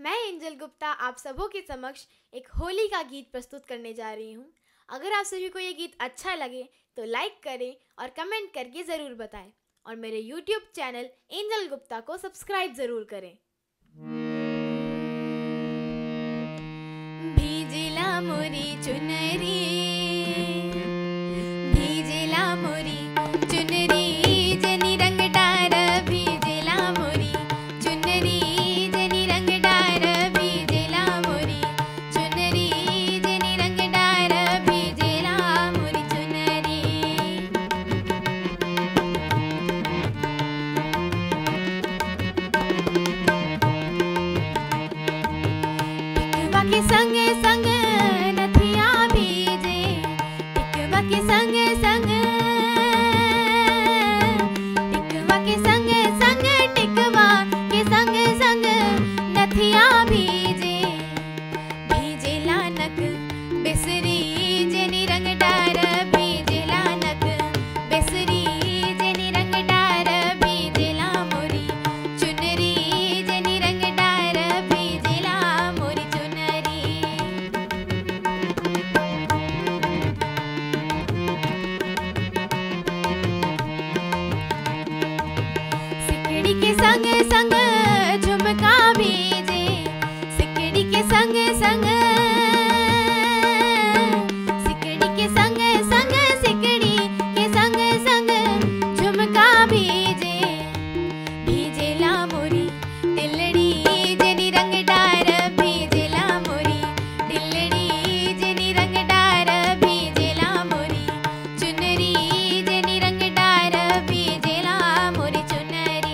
मैं एंजल गुप्ता आप सबों के समक्ष एक होली का गीत प्रस्तुत करने जा रही हूँ। अगर आप सभी को ये गीत अच्छा लगे तो लाइक करें और कमेंट करके ज़रूर बताएं और मेरे YouTube चैनल एंजल गुप्ता को सब्सक्राइब ज़रूर करें। भीजिला मोरी चुनरी, भीजिला मोरी चुनरी, जनी रंग डार भीजिला मोरी चुनरी, जनी रंग डार भीजिला मोरी चुनरी, जनी रंग डार भीजिला मोरी चुनरी। टिकवा के संग संग नथिया भीजे, टिकवा के संग संग, टिकवा के संग संग, टिकवा के संग संग नथिया भीजे। भीजेला नक बिसरी जनी रंग डार भीजेला नक बिसरी, जनी रंग डार भीजेला मोरी चुनरी, जनी रंग डार भीजेला मोरी चुनरी। सिकड़ी के संग संग झुमका भीजे, सिकड़ी के संग संग, सिकड़ी के संग संग, सिकड़ी के संग संग झुमका भीजे। भीजेला मोरी तिलड़ी जनी रंग डार भीजेला मोरी तिलड़ी, जनी रंग डार भीजेला मोरी चुनरी, जनी रंग डार भीजेला मोरी चुनरी।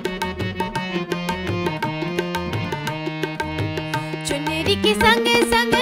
चुनरी के संग संग